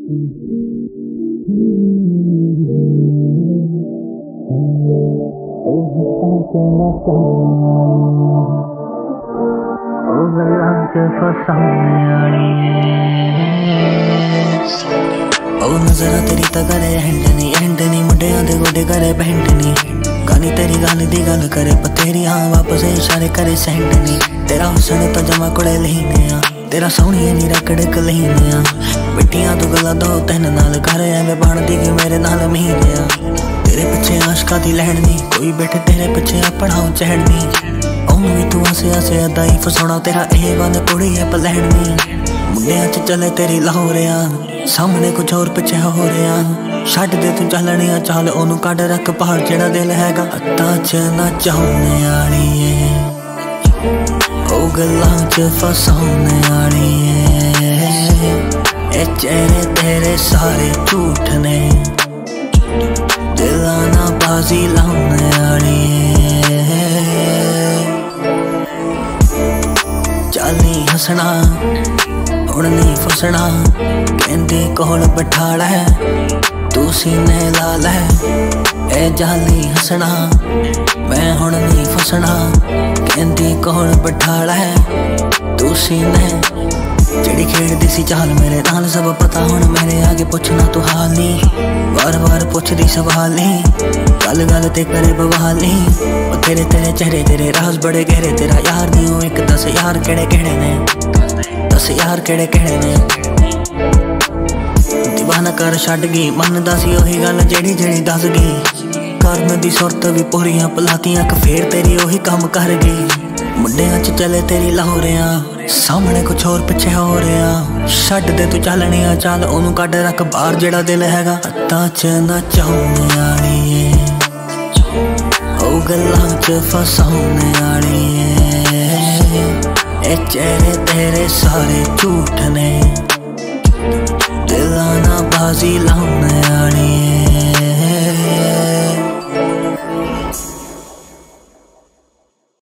नजरा तेरी तो करे हैंडनी हैंडनी मुंडियां दे गोडे करे बैंडनी गानी तेरी गल दी गल करे बतेरी हाँ वापस इशारे करे सेंडनी तेरा हुसन तो जमा कुड़े लेने आ तेरा सोहनी नी रकड़ कलेने आ बिटियां तू गला दो तीन नाल घर एवें बनदी कि मेरे नाल महीने आ तेरे पिछे आशका दी लैंडनी कोई बैठे तेरे पिछे अपना चढ़नी ओनू भी तू हसे हसे अदाई फसाना तेरा ए वन कुड़ी है पलैंडनी मुंडियां च चले तेरी लाहौरिया सामने कुछ और पिछे हो रहा छड्ड दे तू चलनी चाल ओनू कड रख पहाड़ जेड़ा दिल हैगा हत्थां च ना चाहने आली ओ गल्लां च फसाने आली ए चेहरे तेरे सारे झूठ ने दिलां ना बाजी लाने आली चाली हसना हुण नहीं फसना कहंदी कोल बैठा लै तू सीने ला लै ए जाली हसना मैं हुण नहीं फसना कहंदी कोल बैठा लै तू सीने जेड़ी खेड़दी सी चाल मेरे नाल सब पता हुण मेरे आगे पुछना तू हाल नी बार बार पुछदी सवाल नी गल गल ते करे बवाल नी तेरे तेरे चेहरे तेरे राज बड़े गहरे तेरा यार नहीं हो एक दस यार केड़े केड़े ने दस यार केड़े केड़े ने दीवाना कर छड्ड गई मनदा सी ओही गल जेड़ी जेड़ी दस गई करन दी सुरत भी पूरियां पलातियां क फेर तेरी ओही काम कर गई मुंडियां च चले तेरी लाहौरिया सामने कुछ और पिछे हो रहा छड्ड दे तू चलनी चाल ओनू कड रख बाहर जेड़ा दिल हैगा हत्थां च ना चाहने आली ओ गल्लां च फसाने आली ए चेहरे तेरे सारे झूठ ने दिलां ना बाजी लाने आली